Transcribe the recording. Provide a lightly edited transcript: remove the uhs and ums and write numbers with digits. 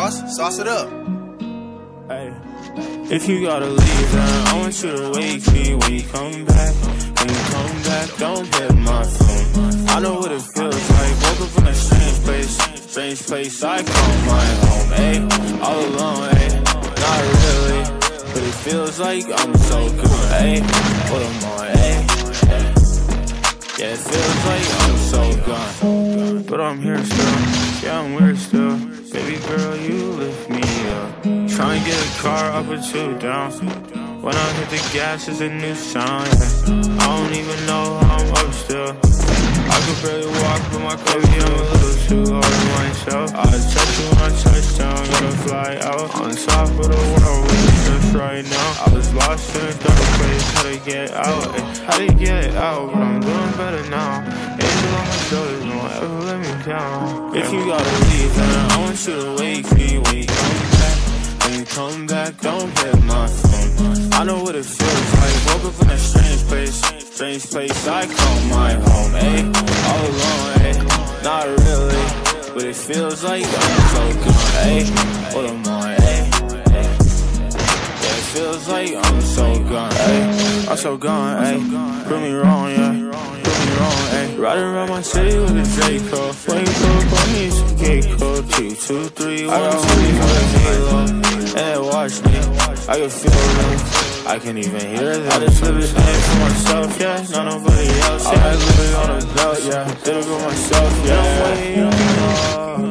Sauce it up. Hey. If you gotta leave, then I want you to wake me when you come back. When you come back, don't hit my phone. I know what it feels like. Woke up in a strange place I call my home. Ayy, all alone, ayy, not really, but it feels like I'm so good. Ayy, what am I? Ayy, yeah, it feels like I'm so gone, but I'm here still. Yeah, I'm weird still. Baby girl, you lift me up. Try and get a car up or two down. When I hit the gas, it's a new sound, yeah. I don't even know how I'm up still. I could barely walk, but my baby, I'm a little too hard on myself. I touch you when I touch down, gonna fly out on top of the world with you just right now. I was lost in a dark place, how to get out, how to get out, but I'm doing better now. Angel on my shoulders, don't ever let me down. If you gotta leave, then I want you to wake me when you come back. When you come back, don't hit my phone. I know what it feels like. Woke up in a strange place I call my home. Ayy, all alone, ayy, not really, but it feels like I'm so gone. Ayy, what am I? Ayy, yeah, it feels like I'm so gone. Ayy, I'm so gone. Ayy, prove me wrong, yeah. Riding around my city with a Draco. When you pull up on me, it's a gate code. 2, 2, 3, 1, 2, with a halo. And they watch me, I can feel them, I can even hear them. I just live it in for myself, yeah, not nobody else. Yeah, I live it on a belt, yeah, did it for myself, yeah. I'm waiting on